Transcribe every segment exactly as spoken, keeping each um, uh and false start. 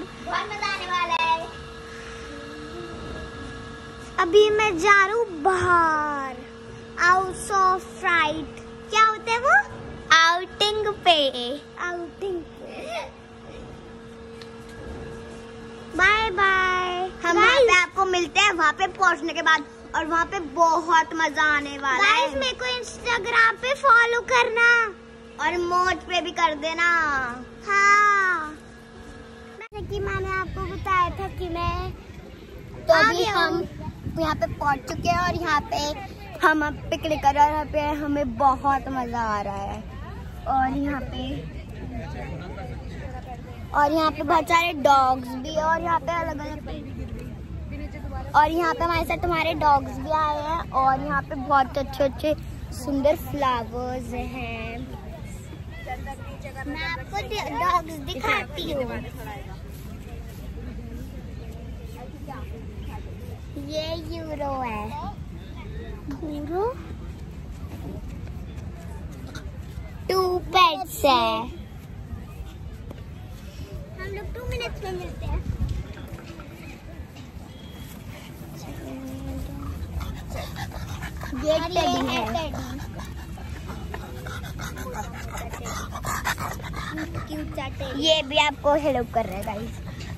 बहुत मजा आने वाला है। अभी मैं जा रहा हूँ बाहर, आउट ऑफ फ्लाइट। क्या होता है वो? आउटिंग पे। आउटिंग पे। Bye bye. हम वहाँ पे आपको मिलते हैं वहाँ पे पहुँचने के बाद, और वहाँ पे बहुत मजा आने वाला है। मेरे को इंस्टाग्राम पे फॉलो करना और मोज पे भी कर देना। हाँ, जैसे कि मैंने आपको बताया था कि मैं तो अभी हम यहाँ पे पहुँच चुके हैं और यहाँ पे हम अब पिकनिक कर रहे हैं। यहाँ पे हमें बहुत मजा आ रहा है और यहाँ पे और यहाँ पे बहुत सारे डॉग्स भी, और यहाँ पे अलग अलग और यहाँ पे हमारे साथ हमारे डॉग्स भी आए हैं, और यहाँ पे बहुत अच्छे अच्छे सुंदर फ्लावर्स हैं। मैं आपको डॉग्स दिखाती हूँ। ये यूरो है। यूरो टू पेट्स है। हम लोग टू मिनट्स में मिलते हैं। ये टेडी है। ये भी आपको हेल्प कर रहा है गाइस।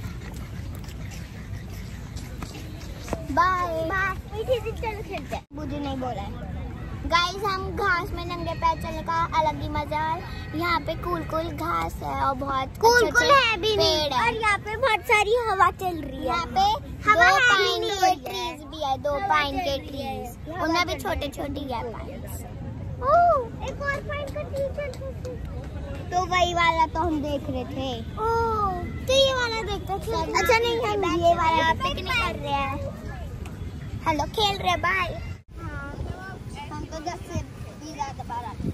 Bye bye. चलो खेलते हैं। मुझे नहीं बोला है गाइस। हम घास में नंगे पैर चलने का अलग ही मजा है। यहाँ पे कूल कूल घास है और बहुत कूल कूल है भी नहीं, और यहाँ पे बहुत सारी हवा चल रही है। यहाँ पे हवा पाइन के ट्रीज भी है, दो पाइन के ट्रीज, उनमें भी छोटे छोटे है पाइन। ओह, एक और पाइन का ट्री चल रहा है। तो वही वाला तो हम देख रहे थे। ओह, तो ये वाला देखते थे। अच्छा नहीं, हम ये वाला पिकनिक कर रहे हैं। हेलो, खेल रहे बाय। हम तो दस से भी ज्यादा बार आते।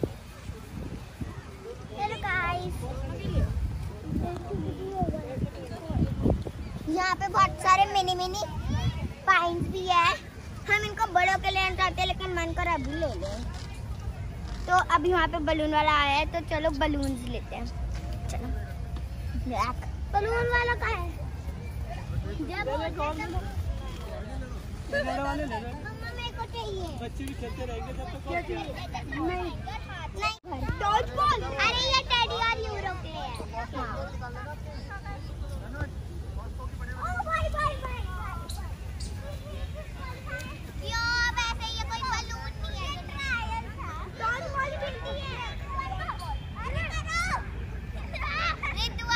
हेलो गाइस, यहाँ पे बहुत सारे मिनी मिनी पाइन्स भी है। हम इनको बड़ों के लिए चाहते हैं, लेकिन मन कर अभी ले लें। तो अभी वहाँ पे बलून वाला आया है, तो चलो बलून्स लेते हैं। चलो, बलून वाला कहाँ है? बच्चे भी खेलते रहेंगे तब तक। नहीं नहीं, डॉज बॉल। अरे ये टेडी और यूरो के लिए है। ओ भाई भाई भाई, यो वैसे ये कोई बलून नहीं है, ट्रायल था। डॉज बॉल खेलती है। अरे करो रितुआ।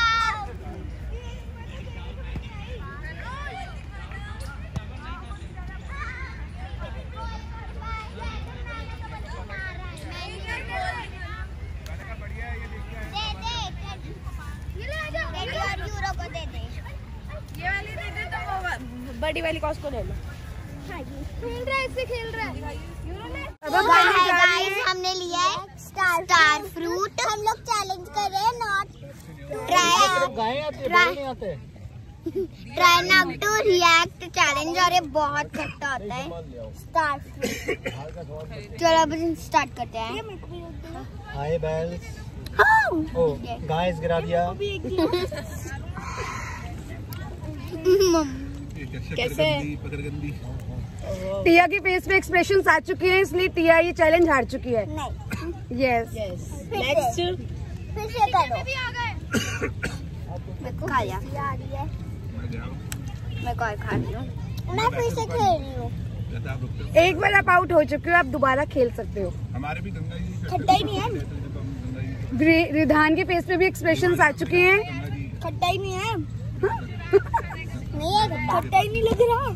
बड़ी वाली कॉस को ले लो। खेल रहा है, इससे खेल रहा है। गाइस, हमने लिया है स्टार स्टार फ्रूट। हम लोग चैलेंज कर रहे हैं not try try not to react challenge, और ये बहुत खट्टा होता है स्टार फ्रूट। चलो अब स्टार्ट करते हैं। हाय बेल्स। ओह गाइस, गिरा दिया। कैसे? पकड़गंदी। टिया की फेस पे एक्सप्रेशंस आ चुके हैं, इसलिए टिया ये चैलेंज हार चुकी है। नहीं, यस नेक्स्ट फिर से करो। मैं खा लिया। मैं कौन खा रही हूँ? मैं फिर से खेल रही हूँ। एक बार आप आउट हो चुके हो, आप दोबारा खेल सकते हो। हमारे भी गंगा जी खट्टा ही नहीं है। रिधान के फेस पे भी एक्सप्रेशंस आ चुके हैं। खट्टा ही नहीं है। नहीं है, खट्टा ही नहीं लग रहा।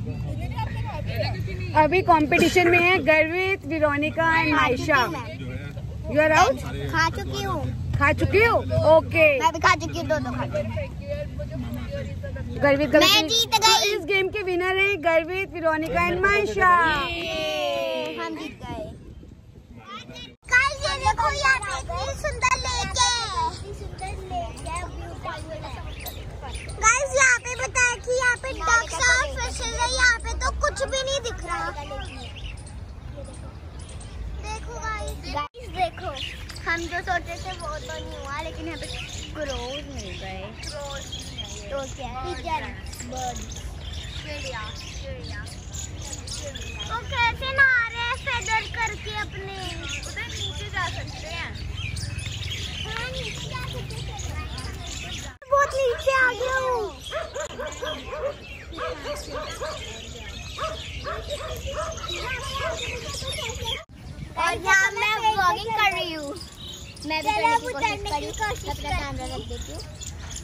अभी कंपटीशन में है Garvit, Veronica and Maisha. You are out. खा चुकी हूँ। खा चुकी हो? ओके, मैं भी खा चुकी हूँ, दो दो खा चुकी हूँ। गर्वित मैं गर्वित जीत गई। इस गेम के विनर है गर्वित, वेरोनिका एंड माइशा। हम जीत गए। गाइस, ये देखो यहाँ पे इतनी सुंदर लेक है। गाइस, यहाँ पे बताया कि यहाँ पे डक्स और फिशेस है। यहाँ पे तो कुछ भी नहीं दिख रहा। देखो गाइस, गाइस देखो, हम जो सोचे थे वो तो नहीं हुआ, लेकिन यहाँ पे क्रोज मिल गए। तो वो क्या है? बर्ड। चिड़िया चिड़िया। वो कैसे नहा रहे हैं फेदर करके अपने? उधर नीचे जा सकते हैं। हाँ नीचे जा सकते हैं। बहुत नीचे आ गया हूँ। और यहाँ मैं व्लॉगिंग कर रही हूँ। मैं भी करने की कोशिश करी। अपना कैमरा रख देती हूँ।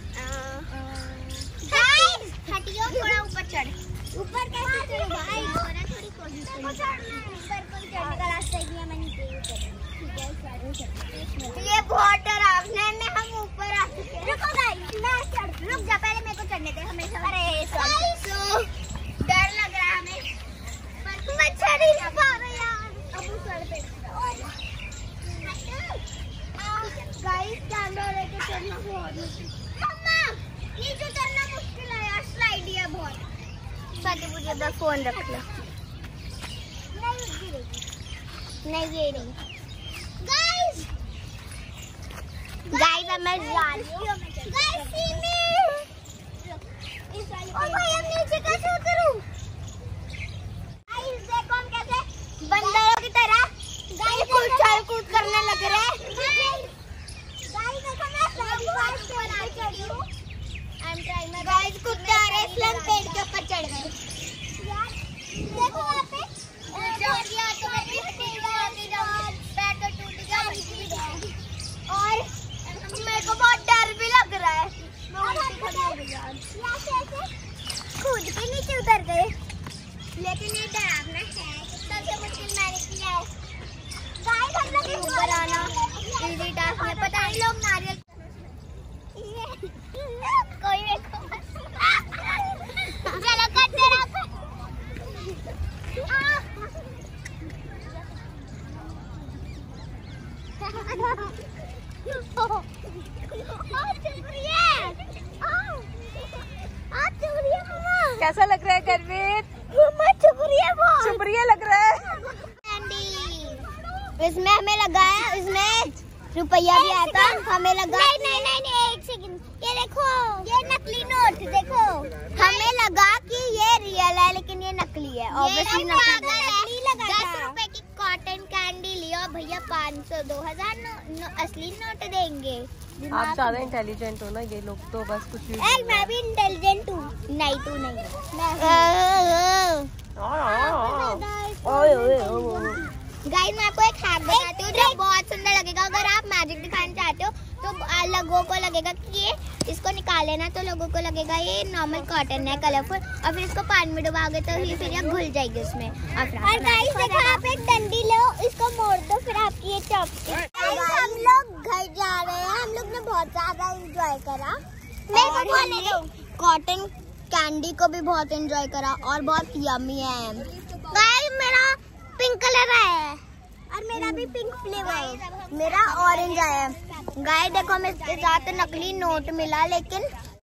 हटियो थोड़ा ऊपर चढ़। ऊपर कैसे चढ़े भाई? थोड़ी कोशिश करो। ऊपर को चढ़ने का रास्ता ही है, मैं नीचे ही उतरूँ। ठीक है ये बहुत डरावना है। हम ऊपर आ चुके हैं। रुको गाइस मैं चढ़। रुक जा पहले मेरे को चढ़ने दे हमेशा। अरे सॉरी डर लग रहा है हमें पर मैं चढ़ ही नहीं पा रही यार। अब चढ़ पे गाइस कैमरा लेके चढ़ना बहुत मुश्किल। मम्मा नीचे चढ़ना मुश्किल है यार। स्लाइड है बहुत। साथी मुझे अपना फोन रख लो। नहीं गिरेगी नहीं गिरेगी। गाइस गाइस अब मैं जा रही हूँ। गाइस सी मी। ओ भाई अब नीचे कैसे उतरूं? गाइस देखो हम कैसे बंदरों की तरह गाइस उछल कूद करने लग रहे हैं। गाइस देखो मैं सब फास्ट बना चढ़ी हूँ। I am trying my guys कुत्ते आ रहे इसलिए हम पेड़ के ऊपर चढ़ गए। यार देखो वहाँ पे चढ़ गया तो मैं भी टूट गया। पैर तो टूट गया और मेरे को बहुत डर भी लग रहा है। कूद के नीचे उतर गए लेकिन ये डरावना है। सबसे मुश्किल मैंने किया है। गाइस हम लोग ऊपर आना इजी टास्क है। पता नहीं लोग नारियल कोई देखो चलो करते रहो। कैसा लग रहा है गर्वित? शुक्रिया लग रहा है। इसमें हमें लगा है इसमें रुपया भी आता हमें लगा। नहीं नहीं नहीं, नहीं एक सेकंड ये देखो ये नकली नोट देखो। हमें लगा कि ये रियल है लेकिन ये नकली है। ऑब्वियसली नकली है। दस रुपए की कॉटन कैंडी लियो भैया पाँच सौ दो हजार असली नोट देंगे। आप ज्यादा इंटेलिजेंट हो ना। ये लोग तो बस कुछ भी। मैं भी इंटेलिजेंट हूँ। नहीं तू नहीं गाइस मैं आपको एक हैक बताती हूँ जो बहुत सुंदर लगेगा। अगर आप मैजिक दिखाना चाहते हो तो लोगों को लगेगा कि ये इसको निकाले ना तो लोगों को लगेगा ये नॉर्मल कॉटन है कलरफुल और फिर इसको पानी में डुबाओगे तो ये फिर ये घुल जाएगी उसमें। और गाइस देखो आप एक डंडी लो इसको मोड़ दो फिर आपकी ये चॉपस्टिक। हम लोग घर जा रहे हैं। हम लोग ने बहुत ज्यादा एंजॉय करा। कॉटन कैंडी को भी बहुत एंजॉय करा और बहुत यम्मी है। गाइस मेरा पिंक कलर है और मेरा भी पिंक फ्लेवर है। मेरा ऑरेंज आया है। गाइस देखो हमें इसके साथ नकली नोट मिला लेकिन